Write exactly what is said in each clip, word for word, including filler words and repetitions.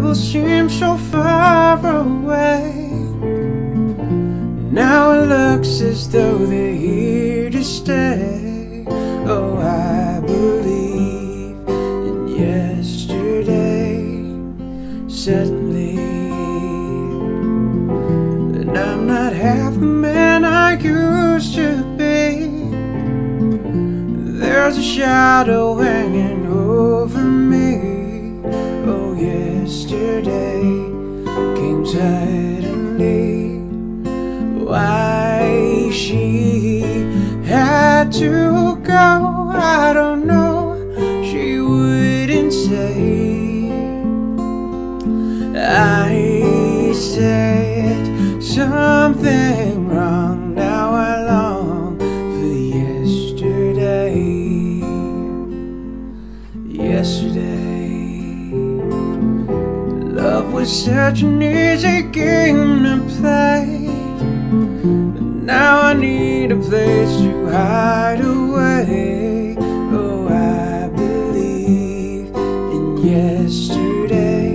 trouble seems so far away. Now it looks as though they're here to stay. Oh, I believe in yesterday. Suddenly, and I'm not half the man I used to be. There's a shadow hanging over me. Oh, yesterday came suddenly. Why she had to go, I don't know. She wouldn't say. I said something wrong. Now I long for yesterday. Yesterday, love was such an easy game to play. Now I need a place to hide away. Oh, I believe in yesterday.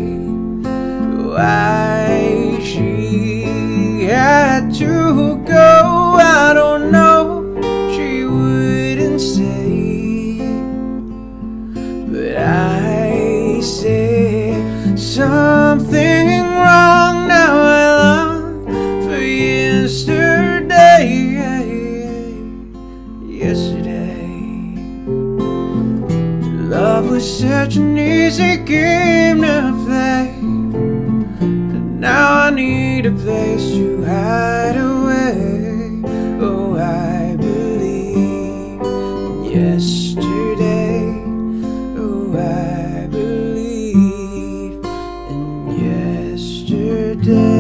Why she had to go, I don't know. She wouldn't say, but I said something wrong. Now I long for yesterday. Yesterday, love was such an easy game to play. Now I need a place to hide away. Oh, I believe in yesterday. Oh, I believe in yesterday.